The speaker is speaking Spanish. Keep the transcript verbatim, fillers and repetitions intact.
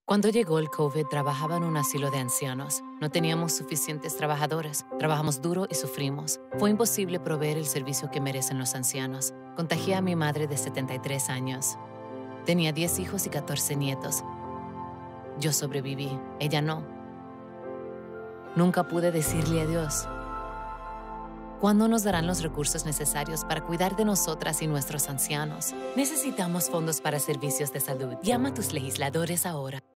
Cuando llegó el COVID, trabajaba en un asilo de ancianos. No teníamos suficientes trabajadores. Trabajamos duro y sufrimos. Fue imposible proveer el servicio que merecen los ancianos. Contagié a mi madre de setenta y tres años. Tenía diez hijos y catorce nietos. Yo sobreviví, ella no. Nunca pude decirle adiós. ¿Cuándo nos darán los recursos necesarios para cuidar de nosotras y nuestros ancianos? Necesitamos fondos para servicios de salud. Llama a tus legisladores ahora.